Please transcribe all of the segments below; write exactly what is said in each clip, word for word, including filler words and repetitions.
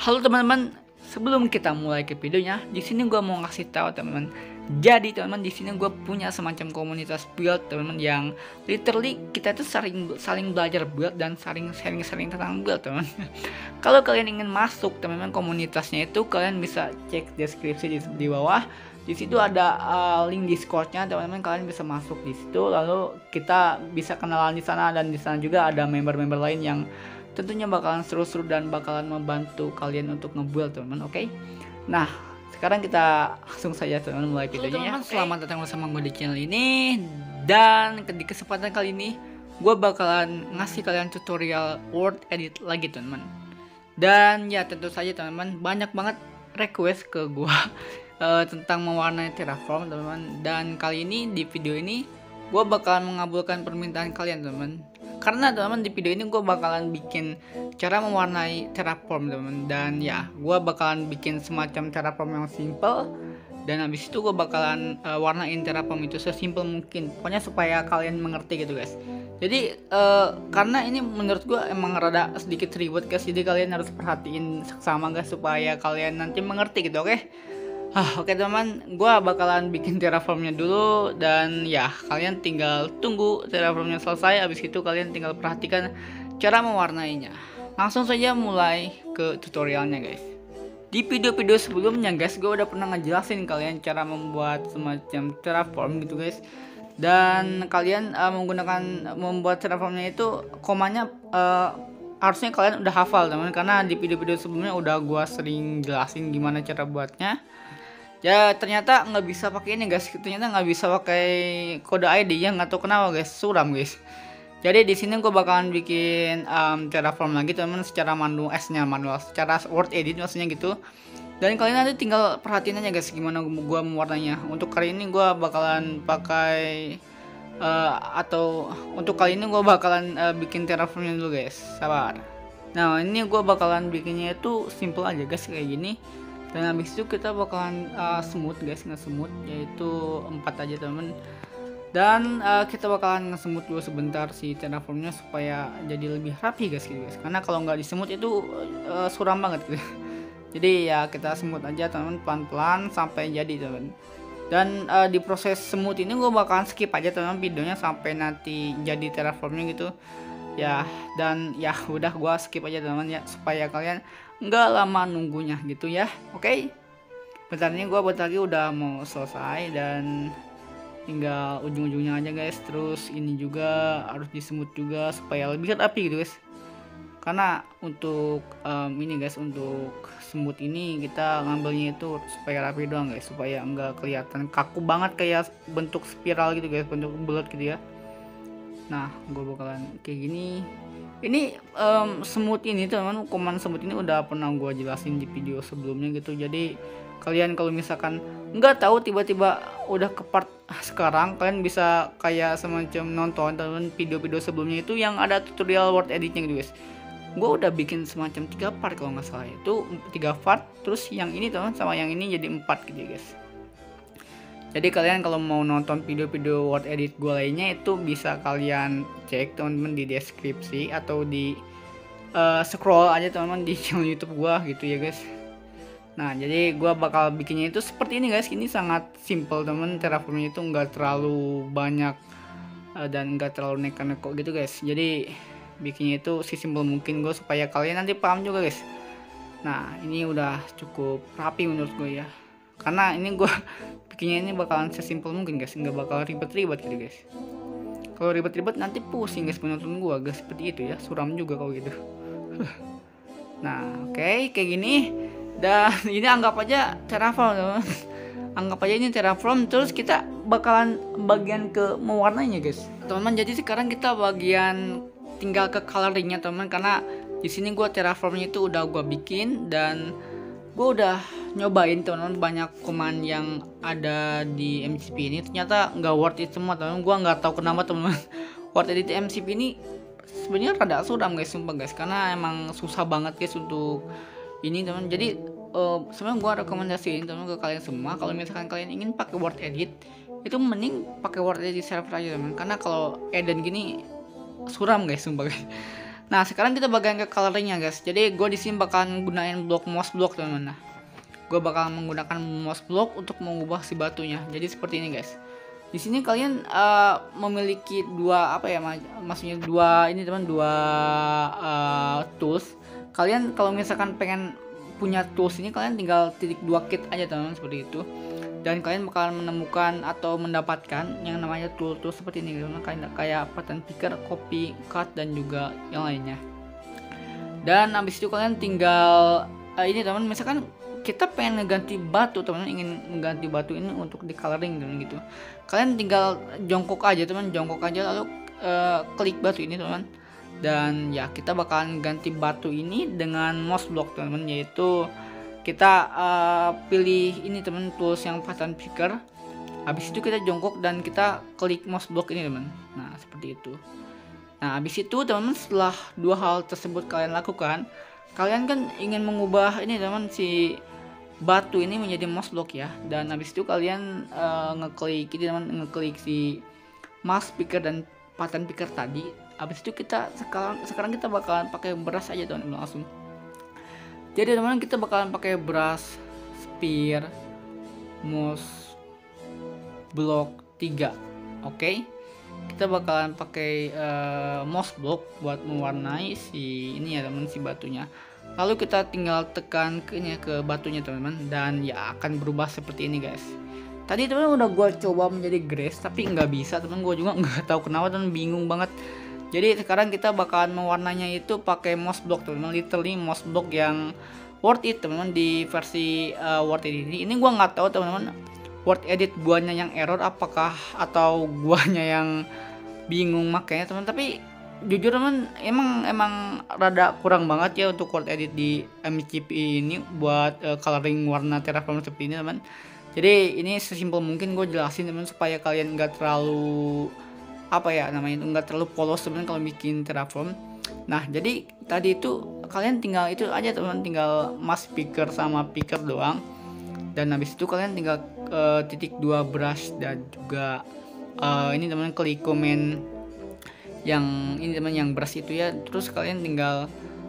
Halo teman-teman, sebelum kita mulai ke videonya, di sini gue mau ngasih tahu teman-teman. Jadi teman-teman, di sini gue punya semacam komunitas build teman-teman, yang literally kita tuh saling saling belajar build dan saling sharing-sharing tentang build teman. Kalau kalian ingin masuk teman-teman komunitasnya itu, kalian bisa cek deskripsi di, di bawah. Di situ ada uh, link Discordnya teman-teman, kalian bisa masuk di situ. Lalu kita bisa kenalan di sana, dan di sana juga ada member-member lain yang tentunya bakalan seru-seru dan bakalan membantu kalian untuk ngebuild teman-teman. Oke, okay? Nah sekarang kita langsung saja teman-teman mulai videonya ya. Okay. Selamat datang bersama gue di channel ini, dan di kesempatan kali ini gue bakalan ngasih kalian tutorial word edit lagi teman-teman. Dan ya tentu saja teman-teman, banyak banget request ke gue uh, tentang mewarnai Terraform teman-teman. Dan kali ini di video ini gue bakalan mengabulkan permintaan kalian teman-teman. Karena teman-teman di video ini gue bakalan bikin cara mewarnai Terraform teman-teman. Dan ya gue bakalan bikin semacam Terraform yang simple. Dan habis itu gue bakalan uh, warnain Terraform itu sesimpel mungkin. Pokoknya supaya kalian mengerti gitu guys. Jadi uh, karena ini menurut gue emang rada sedikit ribet guys. Jadi kalian harus perhatiin sama guys supaya kalian nanti mengerti gitu, oke okay? Ah, Oke okay, teman, gue bakalan bikin Terraformnya dulu. Dan ya kalian tinggal tunggu Terraformnya selesai. Habis itu kalian tinggal perhatikan cara mewarnainya. Langsung saja mulai ke tutorialnya guys. Di video-video sebelumnya guys, gue udah pernah ngejelasin kalian cara membuat semacam Terraform gitu guys. Dan kalian uh, menggunakan membuat Terraformnya itu komanya uh, harusnya kalian udah hafal teman, karena di video-video sebelumnya udah gue sering jelasin gimana cara buatnya. Ya ternyata nggak bisa pakai ini guys, ternyata nggak bisa pakai kode I D ya, nggak tahu kenapa guys, suram guys. Jadi di sini gue bakalan bikin um, Terraform lagi teman, secara manual, S-nya manual, secara word edit maksudnya gitu. Dan kalian nanti tinggal perhatiin aja guys gimana gue mewarnanya. Untuk kali ini gue bakalan pakai uh, atau untuk kali ini gue bakalan uh, bikin Terraformnya dulu guys, sabar. Nah ini gue bakalan bikinnya itu simple aja guys, kayak gini. Dan habis itu kita bakalan uh, smooth guys, nge-smooth, yaitu empat aja temen. Dan uh, kita bakalan nge-smooth dulu sebentar si Terraformnya supaya jadi lebih rapi guys gitu guys. Karena kalau nggak di-smooth itu uh, suram banget gitu. Jadi ya kita smooth aja temen, pelan-pelan sampai jadi temen. Dan uh, di proses smooth ini gue bakalan skip aja temen videonya sampai nanti jadi Terraformnya gitu. Ya dan ya udah gua skip aja teman ya, supaya kalian nggak lama nunggunya gitu ya. Oke okay? Bentar ini gua bentar lagi udah mau selesai, dan tinggal ujung-ujungnya aja guys. Terus ini juga harus di smooth juga supaya lebih rapi gitu guys. Karena untuk um, ini guys, untuk smooth ini kita ngambilnya itu supaya rapi doang guys, supaya nggak kelihatan kaku banget kayak bentuk spiral gitu guys, bentuk bulat gitu ya. Nah gue bakalan kayak gini. Ini um, smooth ini teman, command smooth ini udah pernah gue jelasin di video sebelumnya gitu. Jadi kalian kalau misalkan nggak tahu tiba-tiba udah ke part sekarang, kalian bisa kayak semacam nonton teman video-video sebelumnya itu yang ada tutorial word editnya gitu guys. Gue udah bikin semacam tiga part kalau nggak salah, itu tiga part. Terus yang ini teman sama yang ini jadi empat gitu guys. Jadi kalian kalau mau nonton video-video word edit gue lainnya itu bisa kalian cek teman-teman di deskripsi, atau di uh, scroll aja teman-teman di channel YouTube gue gitu ya guys. Nah jadi gue bakal bikinnya itu seperti ini guys. Ini sangat simple teman, Terraformnya itu nggak terlalu banyak uh, dan nggak terlalu neko-neko gitu guys. Jadi bikinnya itu sesimpel mungkin gue supaya kalian nanti paham juga guys. Nah ini udah cukup rapi menurut gue ya, karena ini gue bikinnya ini bakalan sesimpel mungkin guys, nggak bakal ribet-ribet gitu guys. Kalau ribet-ribet nanti pusing guys penonton gue guys, seperti itu ya, suram juga kalau gitu. Nah oke okay, kayak gini. Dan ini anggap aja Terraform teman, anggap aja ini Terraform. Terus kita bakalan bagian ke mewarnainya guys teman-teman. Jadi sekarang kita bagian tinggal ke coloringnya teman, karena di sini gue Terraformnya itu udah gue bikin, dan gue udah nyobain teman-teman banyak command yang ada di M C P ini, ternyata nggak worth it semua teman-teman. Gue nggak tahu kenapa teman-teman. Word edit M C P ini sebenarnya rada suram guys, sumpah guys, karena emang susah banget guys untuk ini teman. Jadi uh, sebenarnya gue rekomendasiin teman ke kalian semua, kalau misalkan kalian ingin pakai word edit itu mending pakai word edit server aja teman, karena kalau Eden gini suram guys, sumpah guys. Nah sekarang kita bagian ke coloringnya guys. Jadi gue di sini bakalan gunain blok mouse block teman-teman. Nah, gue bakalan menggunakan mouse block untuk mengubah si batunya. Jadi seperti ini guys. Di sini kalian uh, memiliki dua apa ya, maksudnya dua ini teman, dua uh, tools. Kalian kalau misalkan pengen punya tools ini, kalian tinggal titik dua kit aja teman-teman, seperti itu. Dan kalian bakalan menemukan atau mendapatkan yang namanya tool-tool seperti ini teman-teman, kayak kayak pattern picker, copy, cut, dan juga yang lainnya. Dan habis itu kalian tinggal uh, ini teman, misalkan kita pengen ngeganti batu teman, ingin mengganti batu ini untuk di coloring teman gitu, kalian tinggal jongkok aja teman, jongkok aja lalu uh, klik batu ini teman, dan ya kita bakalan ganti batu ini dengan mouse block teman, yaitu kita uh, pilih ini teman, tools yang pattern picker, habis itu kita jongkok dan kita klik mouse block ini teman. Nah seperti itu. Nah habis itu teman-teman, setelah dua hal tersebut kalian lakukan, kalian kan ingin mengubah ini teman, si batu ini menjadi mouse block ya. Dan habis itu kalian uh, ngeklik ini teman, ngeklik si mouse picker dan pattern picker tadi. Habis itu kita sekarang sekarang kita bakalan pakai brush aja teman-teman, langsung. Jadi teman-teman, kita bakalan pakai brush spear mouse block tiga. Oke. Okay? Kita bakalan pakai uh, mouse block buat mewarnai si ini ya teman, si batunya. Lalu kita tinggal tekan ke ini ke batunya teman-teman, dan ya akan berubah seperti ini guys. Tadi teman udah gue coba menjadi grass tapi nggak bisa teman, gue juga nggak tahu kenapa dan bingung banget. Jadi sekarang kita bakalan mewarnanya itu pakai mouse block teman-teman, literally mouse block yang worth it teman-teman di versi uh, worth it ini. Ini gue nggak tahu teman-teman, word edit guanya yang error apakah atau guanya yang bingung makanya teman, tapi jujur teman emang emang rada kurang banget ya untuk word edit di M C P ini buat uh, coloring warna Terraform seperti ini teman. Jadi ini sesimpel mungkin gue jelasin teman, supaya kalian nggak terlalu apa ya namanya itu, nggak terlalu polos teman kalau bikin Terraform. Nah jadi tadi itu kalian tinggal itu aja teman, tinggal mouse picker sama picker doang. Dan habis itu kalian tinggal uh, titik dua brush dan juga uh, ini teman, klik komen yang ini teman, yang brush itu ya. Terus kalian tinggal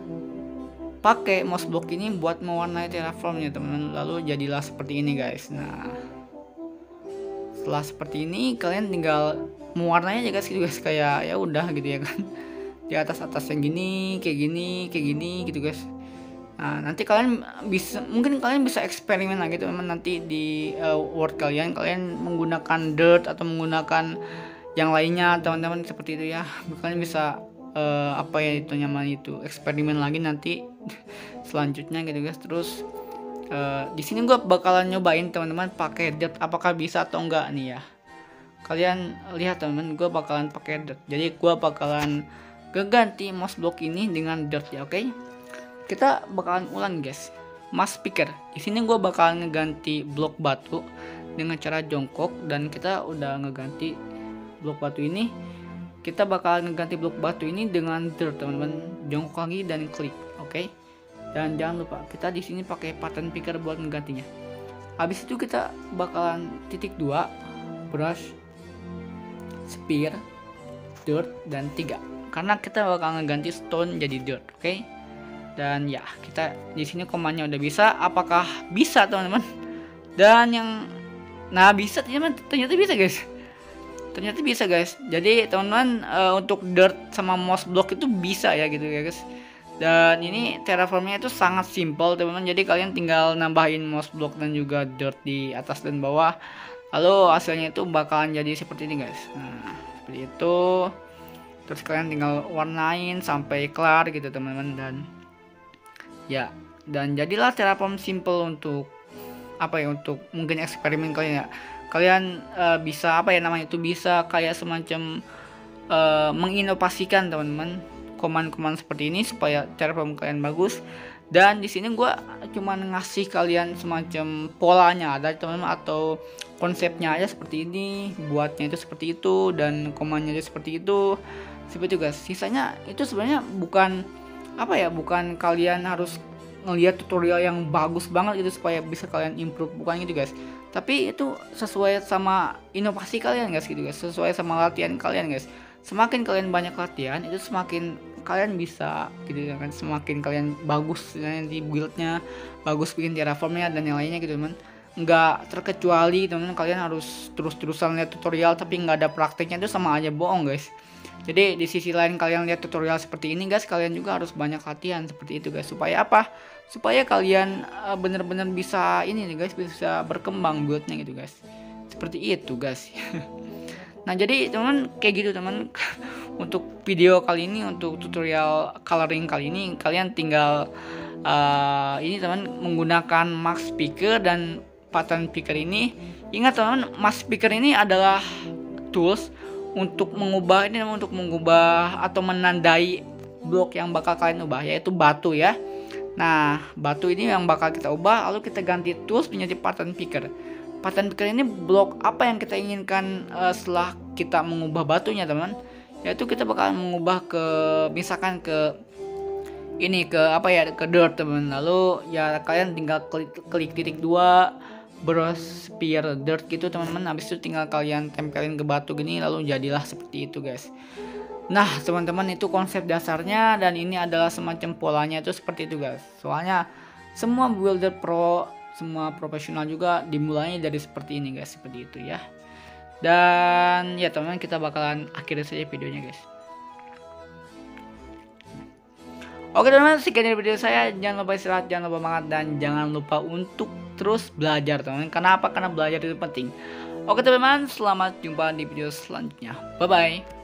pakai mouse block ini buat mewarnai Terraformnya teman, lalu jadilah seperti ini guys. Nah setelah seperti ini kalian tinggal mewarnai aja guys gitu guys, kayak ya udah gitu ya kan, di atas atas yang gini kayak gini kayak gini gitu guys. Nah nanti kalian bisa, mungkin kalian bisa eksperimen lagi teman-teman, nanti di uh, Word kalian kalian menggunakan dirt atau menggunakan yang lainnya teman-teman, seperti itu ya. Kalian bisa uh, apa ya itu nyaman itu eksperimen lagi nanti selanjutnya gitu guys. Terus uh, di sini gue bakalan nyobain teman-teman pakai dirt apakah bisa atau enggak nih ya. Kalian lihat teman-teman, gue bakalan pakai dirt, jadi gue bakalan ganti mouse block ini dengan dirt ya. Oke okay? Kita bakalan ulang guys, mouse picker. Di sini gue bakalan ngeganti blok batu dengan cara jongkok, dan kita udah ngeganti blok batu ini. Kita bakalan ngeganti blok batu ini dengan dirt teman-teman, jongkok lagi dan klik. Oke. Okay? Dan jangan lupa kita di sini pakai pattern picker buat ngegantinya. Habis itu kita bakalan titik dua brush spear dirt dan tiga, karena kita bakal ngeganti stone jadi dirt. Oke. Okay? Dan ya kita di sini komanya udah bisa. Apakah bisa teman-teman? Dan yang nah bisa teman-teman, ternyata bisa guys, ternyata bisa guys. Jadi teman-teman uh, untuk dirt sama mouse block itu bisa ya gitu ya guys. Dan ini Terraformnya itu sangat simple teman-teman, jadi kalian tinggal nambahin mouse block dan juga dirt di atas dan bawah, lalu hasilnya itu bakalan jadi seperti ini guys. Nah seperti itu, terus kalian tinggal warnain sampai kelar gitu teman-teman. Dan ya, dan jadilah Terraform simple untuk apa ya, untuk mungkin eksperimen kalian ya. Kalian uh, bisa apa ya namanya itu, bisa kayak semacam uh, menginovasikan teman-teman command-command seperti ini supaya Terraform kalian bagus. Dan di sini gue cuman ngasih kalian semacam polanya ada teman-teman, atau konsepnya aja seperti ini, buatnya itu seperti itu, dan commandnya aja seperti itu, seperti itu guys. Sisanya itu sebenarnya bukan apa ya, bukan kalian harus ngelihat tutorial yang bagus banget gitu supaya bisa kalian improve, bukan gitu guys. Tapi itu sesuai sama inovasi kalian guys gitu guys, sesuai sama latihan kalian guys. semakin kalian banyak latihan itu semakin kalian bisa gitu kan, semakin kalian bagus nanti buildnya, bagus bikin terraformnya dan yang lainnya gitu teman. Nggak terkecuali teman-teman kalian harus terus-terusan lihat tutorial tapi nggak ada prakteknya, itu sama aja bohong guys. Jadi di sisi lain kalian lihat tutorial seperti ini guys, kalian juga harus banyak latihan seperti itu guys. Supaya apa? Supaya kalian uh, bener-bener bisa ini nih guys, bisa berkembang buildnya gitu guys. Seperti itu guys. Nah jadi teman kayak gitu teman. Untuk video kali ini, untuk tutorial coloring kali ini, kalian tinggal uh, ini teman menggunakan max picker dan pattern picker ini. Ingat teman, max picker ini adalah tools untuk mengubah ini, untuk mengubah atau menandai blok yang bakal kalian ubah, yaitu batu ya. Nah batu ini yang bakal kita ubah, lalu kita ganti tools menjadi pattern picker. Pattern picker ini blok apa yang kita inginkan uh, setelah kita mengubah batunya teman, yaitu kita bakal mengubah ke misalkan ke ini ke apa ya, ke dirt teman. Lalu ya kalian tinggal klik, klik titik dua brush spear dirt gitu teman-teman. Habis itu tinggal kalian tempelin ke batu gini, lalu jadilah seperti itu guys. Nah teman-teman, itu konsep dasarnya dan ini adalah semacam polanya itu seperti itu guys. Soalnya semua builder pro, semua profesional juga dimulainya dari seperti ini guys, seperti itu ya. Dan ya teman-teman, kita bakalan akhiri saja videonya guys. Oke teman-teman, sekian dari video saya. Jangan lupa istirahat, jangan lupa semangat, dan jangan lupa untuk terus belajar teman-teman. Kenapa? Karena belajar itu penting. Oke teman-teman, selamat jumpa di video selanjutnya. Bye bye.